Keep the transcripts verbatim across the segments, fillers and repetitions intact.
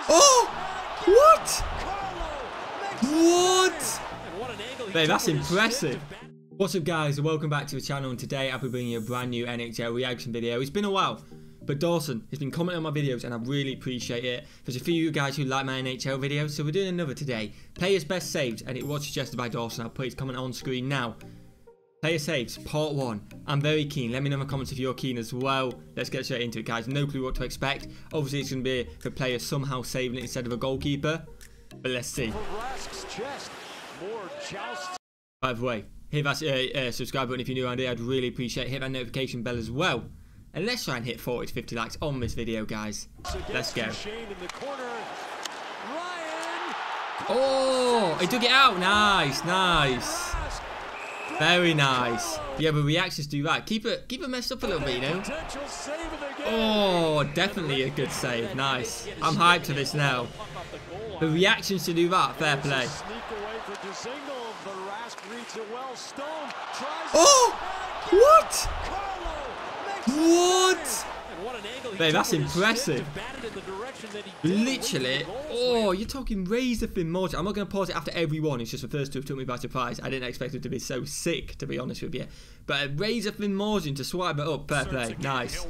Oh! What? What? Mate, that's impressive. What's up, guys, and welcome back to the channel. And today I'll be bringing you a brand new N H L reaction video. It's been a while, but Dawson has been commenting on my videos and I really appreciate it. There's a few of you guys who like my N H L videos, so we're doing another today. Players best saves, and it was suggested by Dawson. I'll put his comment on screen now. Player saves, part one. I'm very keen. Let me know in the comments if you're keen as well. Let's get straight into it, guys. No clue what to expect. Obviously, it's going to be the player somehow saving it instead of a goalkeeper. But let's see. By the way, hit that uh, uh, subscribe button if you're new around here. I'd really appreciate it. Hit that notification bell as well. And let's try and hit forty to fifty likes on this video, guys. Let's go. Oh, he took it out. Nice, nice. Very nice. Yeah, but reactions do that. Keep it, keep it messed up a little bit, you know. Oh, definitely a good save. Nice. I'm hyped for this now. The reactions to do that, fair play. Oh, what? What? Mate, that's impressive. Literally. Oh, you're talking razor thin margin. I'm not going to pause it after every one. It's just the first two took me by surprise. I didn't expect it to be so sick, to be honest with you. But a razor thin margin to swipe it up. Fair play. Nice.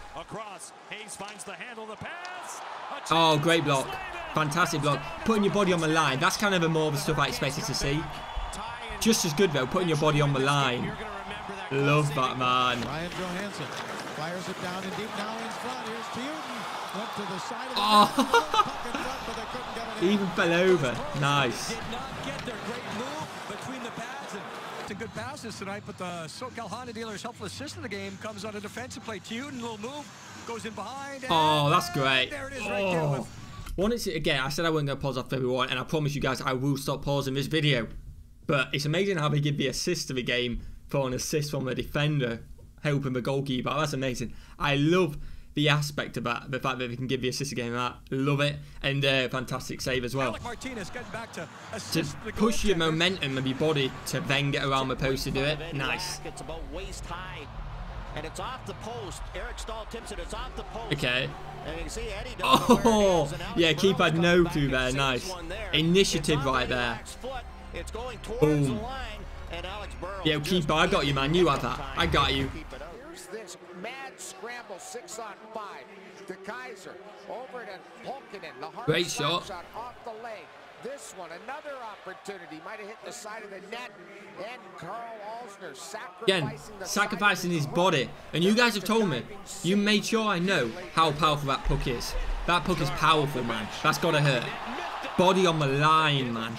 Oh, great block. Fantastic block. Putting your body on the line. That's kind of a more of the stuff I expected to see. Just as good, though. Putting your body on the line. Love that, man. Fires it down and deep now in front. Here's Teuton. Went to the side of the oh. Even fell over. Nice. Some good passes tonight, but the SoCal Honda dealer's helpful assist in the game comes on a defensive play. Teuton, little move, goes in behind. Oh, that's great. There it is, oh. right there with Wanted to, again, I said I wasn't going to pause off everyone, and I promise you guys I will stop pausing this video. But it's amazing how they give the assist to the game for an assist from a defender helping the goalkeeper. That's amazing. I love the aspect of that, the fact that they can give the assist again. That love it, and uh, fantastic save as well. Martinez getting back to, to push your momentum of your body to then get around the post to do it. Nice. It's about waist high, and it's off the post. Eric Stahl tips it. It's off the post. Okay. And you can see Eddie oh, yeah. Keeper had no clue there. Nice initiative right there. It's going towards Boom. the line. And Alex Burrows. Yeah, keeper, I got you, man. You have that. I got you. Here's this mad scramble, six on five. To Kaiser, over to Polkinen. The hard Great shot. shot off the leg. This one, another opportunity. Might have hit the side of the net. And Carl Alsner sacrificing, Again, sacrificing his body. And you guys have told me, you made sure I know how powerful that puck is. That puck is powerful, man. That's got to hurt. Body on the line, man.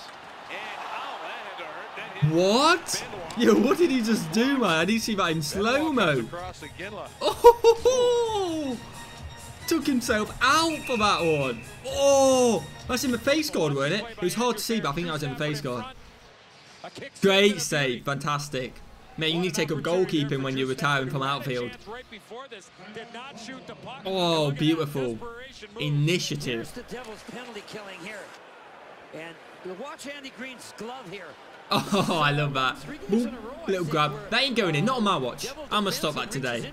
What? Yo, what did he just do, man? I didn't see that in slow-mo. Oh, took himself out for that one. Oh, that's in the face guard, wasn't it? It was hard to see, but I think that was in the face guard. Great save. Fantastic. Mate, you need to take up goalkeeping when you're retiring from outfield. Oh, beautiful. Initiative. Watch Andy Green's glove here. Oh, I love that. Boom. Little grab. That ain't going in. Not on my watch. I'm going to stop that today.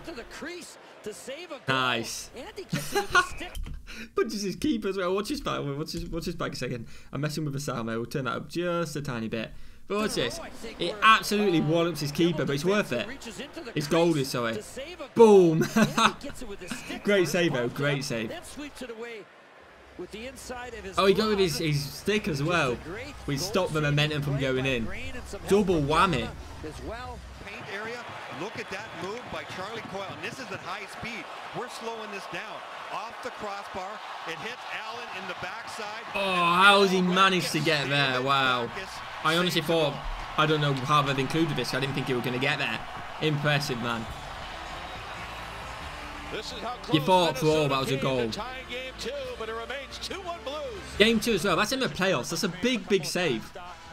Nice. Punches his keeper as well. Watch his back. Watch his, watch his back a second. I'm messing with the sound there. We'll turn that up just a tiny bit. But watch this. It absolutely wallops his keeper, but it's worth it. It's goldie, sorry. Boom. Great save, though. Great save. With the inside of his oh, he got with his, his stick as well. We stopped the momentum from going in. Double whammy. Paint area. Look at that move by Charlie Coyle. And this is at high speed. We're slowing this down. Off the crossbar. It hits Allen in the backside. Oh, how has he managed to get there? Wow. I honestly thought, I don't know how they've included this. I didn't think he was going to get there. Impressive, man. You thought for all that was a goal. Game two as well. That's in the playoffs. That's a big, big save.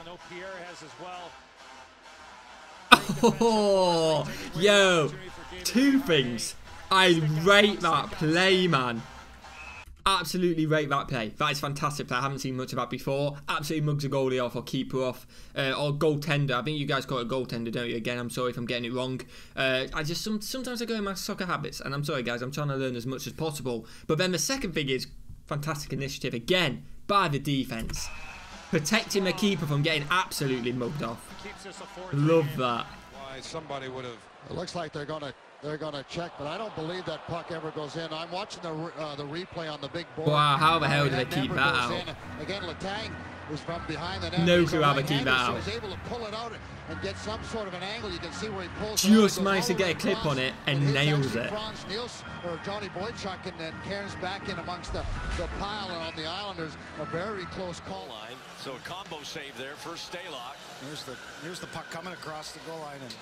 Oh, yo, two things. I rate that play, man. Absolutely rate that play. That is fantastic play. I haven't seen much of that before. Absolutely mugs a goalie off or keeper off. Uh, or goaltender. I think you guys call it a goaltender, don't you? Again, I'm sorry if I'm getting it wrong. Uh, I just some, Sometimes I go in my soccer habits. And I'm sorry, guys. I'm trying to learn as much as possible. But then the second thing is, Fantastic initiative again by the defense. Protecting the keeper from getting absolutely mugged off. Love that. Why somebody would have. It looks like they're gonna they're gonna check, but I don't believe that puck ever goes in. I'm watching the uh, the replay on the big board. Wow, how the hell did they keep that out? In. Again, Letang was from behind the net. No clue how they keep that out. So he's able to pull it out and get some sort of an angle. You can see where he pulls. Just managed to get a clip on it and nails it. Franz Niels or Johnny Boychuk and then Cairns back in amongst the the pile, and on the Islanders a very close call line. So a combo save there for Stalock. Here's the here's the puck coming across the goal line, and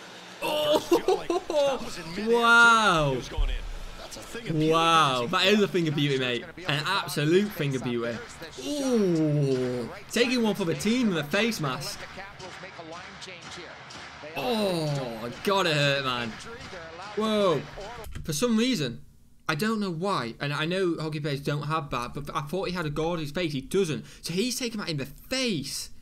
oh, wow. That's a thing of beauty. Wow, that is a thing of beauty, mate. An absolute thing of beauty. Ooh, taking one for the team in the face mask. Oh, gotta hurt, man. Whoa. For some reason, I don't know why, and I know hockey players don't have that, but I thought he had a guard in his face. He doesn't. So he's taking that in the face.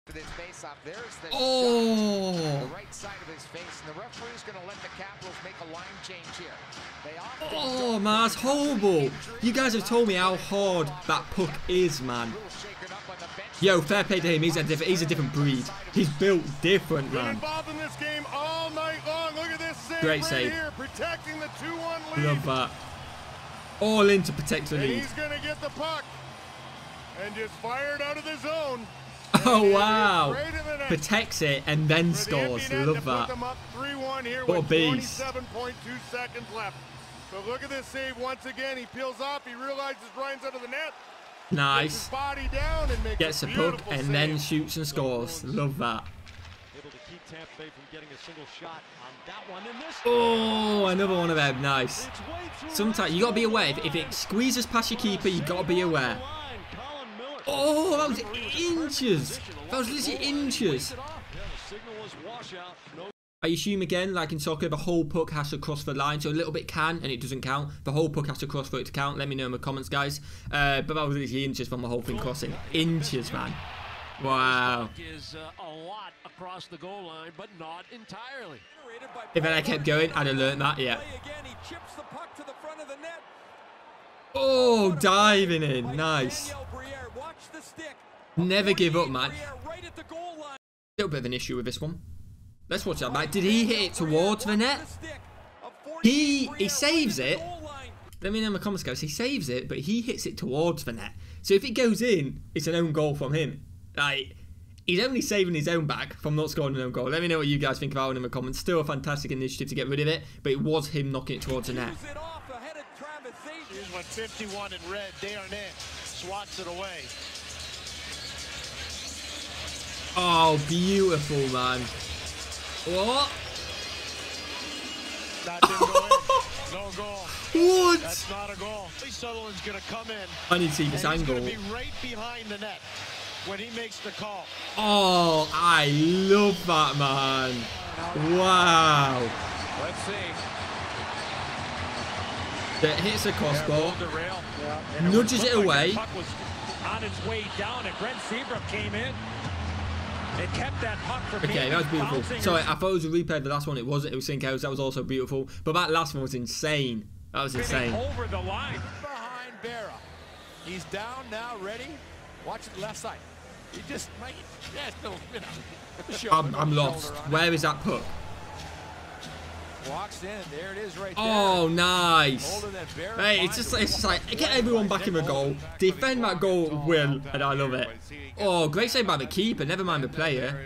Oh! The right side of his face, and the referee's going to let the Capitals make a line change here. Oh, man, that's horrible. You guys have told me how hard that puck is, man. Yo, fair play to him. He's a different. He's a different breed. He's built different, man. Involved in this game all night long. Look at this save. Great right save. Here, protecting the two one lead. Love that. All in to protect the and lead. He's going to get the puck and just fired out of the zone. Oh, wow. Protects it and then scores. The Love that. What a beast. twenty-seven point two seconds left. So look at this save once again. He peels off. He realizes Ryan's out of the net. Nice. Body down and makes Gets a puck and save. Then shoots and scores. Love that. Able to keep Tampa Bay from getting a single shot on that one in this. Oh, another one of them. Nice. Sometimes you got to be aware. If it squeezes past your keeper, you got to be aware. Oh, that was inches. That was literally inches. I assume again, like in soccer, the whole puck has to cross the line. So a little bit can, and it doesn't count. The whole puck has to cross for it to count. Let me know in the comments, guys. Uh, but that was literally inches from the whole thing crossing. Inches, man. Wow. Is uh, a lot across the goal line, but not entirely. If I kept going, I'd have learned that. Yeah. Oh, diving in. Nice. Never give up, man. A little bit of an issue with this one. Let's watch that back. Did he hit it towards the net? He he saves it. Let me know in the comments, guys. He saves it, but he hits it towards the net. So if it goes in, it's an own goal from him. Like, he's only saving his own back from not scoring an own goal. Let me know what you guys think about it in the comments. Still a fantastic initiative to get rid of it, but it was him knocking it towards the net. Here's what fifty-one in red, Desharnais swats it away. Oh, beautiful, man. What? That didn't go in. No goal. What? That's not a goal. Sutherland's going to come in. I need to see this angle. He's going to be right behind the net when he makes the call. Oh, I love that, man. Wow. Let's see. That hits a crossbar, yeah. nudges it away. Like the puck was on its way down, and Brent Seabrook came in. It kept that puck from okay, that was beautiful. Sorry, I thought it was a replay of the last one. It wasn't. It was Sink House. That was also beautiful. But that last one was insane. That was insane. Over the line. Behind Berra. He's down now, ready. Watch it left side. He just might. Yeah, no, you know. Shoulder, I'm, I'm lost. Where is that puck? Walks in. There it is right there. Oh, nice. Hey, it's just, it's just like, get everyone back in the goal. Defend that goal at will, and I love it. Oh, great save by the keeper. Never mind the player.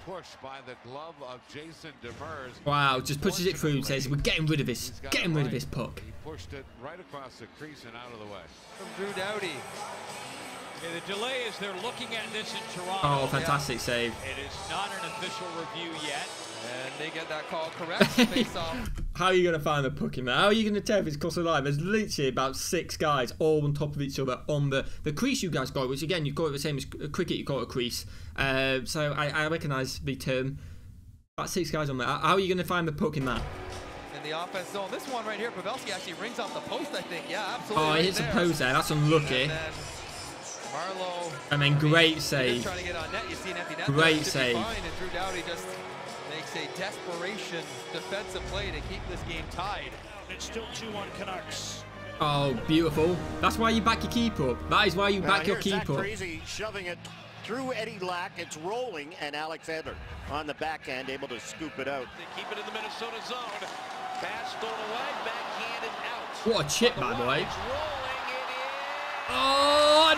Wow, just pushes it through. Says, we're getting rid of this. Getting rid of this puck. He pushed it right across the crease and out of the way. From Drew Doughty. Okay, the delay is they're looking at this in Toronto. Oh, fantastic yeah. save. It is not an official review yet. And they get that call correct. Face off. How are you going to find the puck in there? How are you going to tell if it's crossed the line? There's literally about six guys all on top of each other on the, the crease you guys got, which again, you've got it the same as cricket, you call it a crease. Uh, so I, I recognise the term. About six guys on there. How are you going to find the puck in that? In the offense zone. This one right here, Pavelski actually rings off the post, I think. Yeah, absolutely. Oh, right he hits there. a post there. That's unlucky. And then Marlowe. And then great save. Trying to get on net. You see an empty net. Great save. Fine, and Drew Doughty just makes a desperation defensive play to keep this game tied. It's still two one Canucks. Oh, beautiful. That's why you back your keeper up. That is why you back now, your here's keeper up. Crazy shoving it through Eddie Lack. It's rolling, and Alex Edler on the backhand able to scoop it out. They keep it in the Minnesota zone. Pass stolen away, backhanded out. What a chip, my boy. It's rolling, it is. Oh,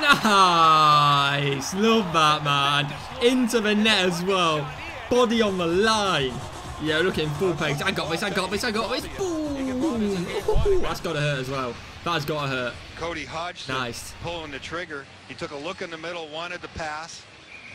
nice. Love that, man. Into the net as well. Body on the line. Yeah, look at him full pace. I got this, I got this, I got this. Boom. That's got to hurt as well. That's got to hurt. Cody Hodgson nice. Pulling the trigger. He took a look in the middle, wanted to pass,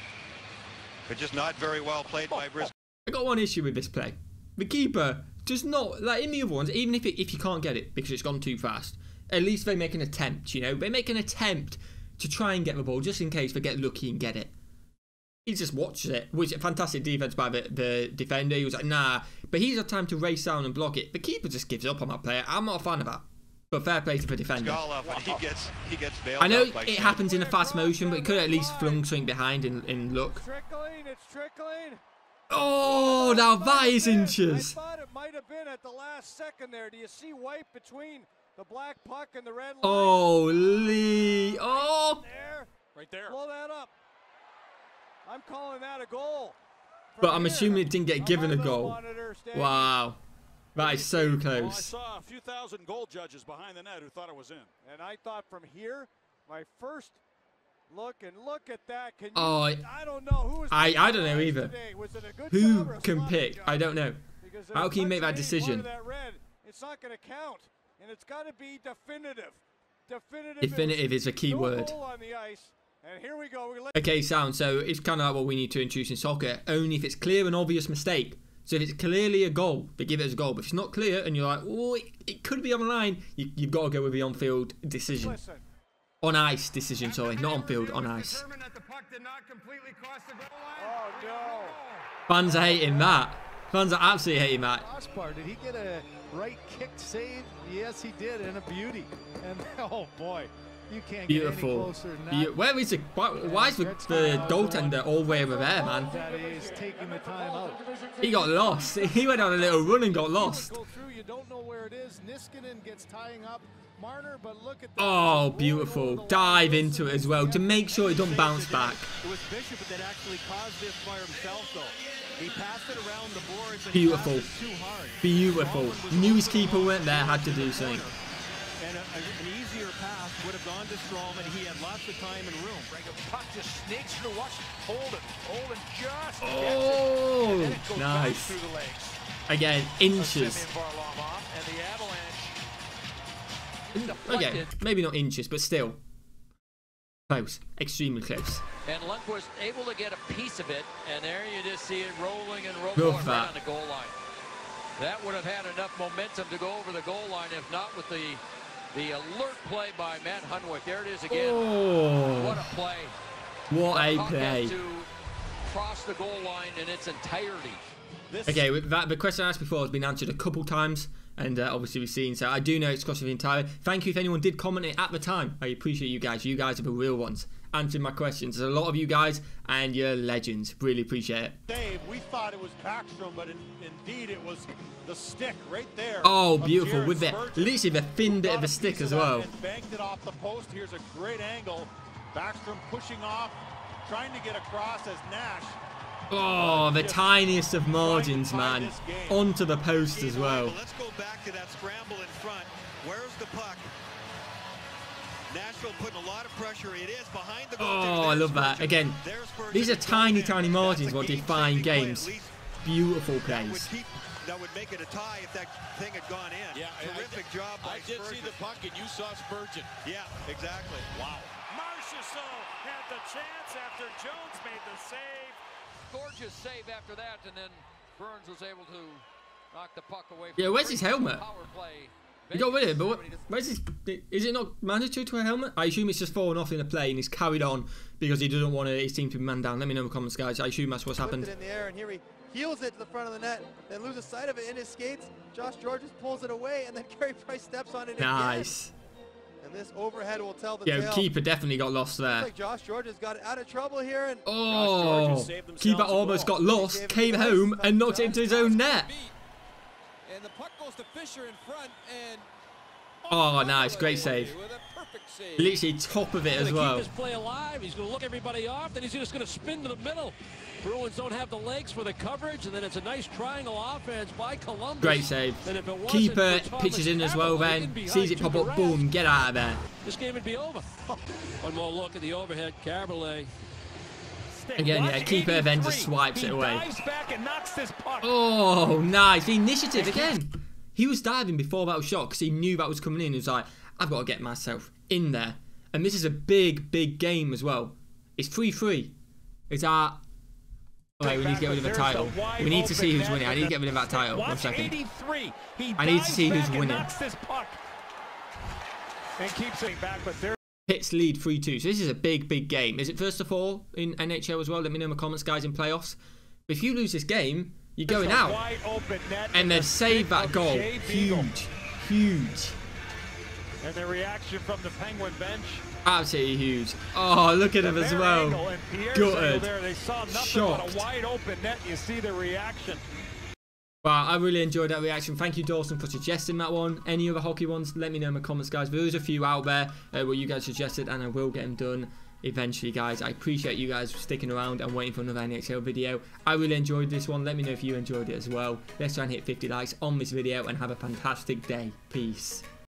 but just not very well played by Brisbane. I got one issue with this play. The keeper does not, like in the other ones, even if it, if you can't get it because it's gone too fast, at least they make an attempt, you know? They make an attempt to try and get the ball just in case they get lucky and get it. He just watches it, which is a fantastic defense by the, the defender. He was like, nah, but he's had time to race down and block it. The keeper just gives up on that player. I'm not a fan of that. But fair play to the defender. He gets, he gets bailed I know out by it happens in a fast motion, but he could have at least flung something behind in, in look. It's trickling, it's trickling. Oh, now that is inches. I thought it might have been at the last second there. Do you see white between the black puck and the red line? Oh, Lee. Oh. There. Right there. Blow that up. I'm calling that a goal. But I'm assuming it didn't get given a goal. Wow. That is so close. Well, I saw a few thousand goal judges behind the net who thought it was in. And I thought from here, my first look, and look at that. Can you, oh, I don't know who was I, I don't know either. Who can pick? Job? I don't know. How can you make that decision? That red, it's not going to count. And it's got to be definitive. Definitive, definitive is a key no word. Goal on the ice. And here we go. We okay, sound. So it's kind of like what we need to introduce in soccer. Only if it's clear and obvious mistake. So if it's clearly a goal, they give it as a goal. But if it's not clear and you're like, oh, it, it could be on the line, you, you've got to go with the on-field decision. Listen. On ice decision, sorry. Not on-field, on ice. Oh, no. Fans are hating that. Fans are absolutely hating that. Did he get a right kick save? Yes, he did, and a beauty. And oh boy, you can't beautiful. Get any closer than that. Where is it? Why, why is the, the goaltender all the way over there, man? That is taking the time out. He got lost. He went on a little run and got lost. Go through, you don't know where it is. Niskanen gets tying up Marner, but look at that. Oh, beautiful. Dive into it as well to make sure it don't bounce back. It was Bishop that actually caused this by himself, though. He passed it around the boards and beautiful. He passed it too hard. Beautiful. Knew his keeper went there, had to do something. And a, a, an easier pass would have gone to Strom, and he had lots of time and room. Puck just snakes through. Watch Holden. Holden just oh, gets it. And it goes nice. Through the legs. Again, inches. And the Avalanche. Okay, maybe not inches, but still. Close. Extremely close. And Lundqvist able to get a piece of it, and there you just see it rolling and rolling right on the goal line. That would have had enough momentum to go over the goal line, if not with the the alert play by Matt Hunwick. There it is again. Oh. What a play. What the a play. To cross the goal line in its entirety. This okay, with that, the question I asked before has been answered a couple times, and uh, obviously we've seen, so I do know it's crossed the entire. Thank you if anyone did comment it at the time. I appreciate you guys. You guys are the real ones answering my questions. There's a lot of you guys, and you're legends. Really appreciate it. Dave, we thought it was Backstrom, but in, indeed it was the stick right there. Oh, beautiful. With the, literally the thin bit of the stick as well. And banked it off the post. Here's a great angle. Backstrom pushing off, trying to get across as Nash. Oh, the tiniest of margins, man. Onto the post as well. Let's go back to that scramble in front. Where's the puck? Nashville putting a lot of pressure. It is behind the goal. Oh, I love that. Again, these are tiny, tiny margins what define games. Beautiful plays. That would make it a tie if that thing had gone in. Yeah, terrific I, job by I did Spurgeon. see the puck, and you saw Spurgeon. Yeah, exactly. Wow. Marchessault had the chance after Jones made the save. Gorgeous save after that, and then Burns was able to knock the puck away. Yeah, where's his helmet? Power play. He got rid of it, but what, where's his? Is it not mandatory to a helmet? I assume it's just fallen off in a play and he's carried on because he doesn't want his team to be man down. Let me know in the comments, guys. I assume that's what's happened. It in the air, and here he heels it to the front of the net, then loses sight of it in his skates. Josh Georges pulls it away, and then Carey Price steps on it nice. again. And this overhead will tell the yeah, tale. Keeper definitely got lost there. Looks like Josh Georges got out of trouble here, and oh, keeper almost got lost, came home and knocked it into his own net. And the puck goes to Fisher in front, and Oh, nice. Great save. Literally top of it as well. Keep this play alive. He's going to look everybody off. Then he's just going to spin to the middle. Bruins don't have the legs for the coverage, and then it's a nice triangle offense by Columbus. Great save. Keeper pitches in as well then. Sees it pop up, boom, get out of there. This game would be over. One more look at the overhead. Caberlet. Again, yeah, keeper then just swipes it away. Oh, nice. The initiative again. He was diving before that was shot because he knew that was coming in. He was like, I've got to get myself in there. And this is a big, big game as well. It's three three. It's our... Okay, we need to get rid of the title. We need to see who's winning. I need to get rid of that title. One second. I need to see who's winning. Hits lead three two. So this is a big, big game. Is it first of all in N H L as well? Let me know in the comments, guys, in playoffs. But if you lose this game, you're going out. And they've saved that goal. Huge. Huge. And the reaction from the Penguin bench. Absolutely huge. Oh, look at him as well. Gutted. They saw nothing Shocked. but a wide open net. You see the reaction. Wow, I really enjoyed that reaction. Thank you, Dawson, for suggesting that one. Any other hockey ones, let me know in the comments, guys. There is a few out there uh, what you guys suggested, and I will get them done eventually, guys. I appreciate you guys sticking around and waiting for another N H L video. I really enjoyed this one. Let me know if you enjoyed it as well. Let's try and hit fifty likes on this video and have a fantastic day. Peace.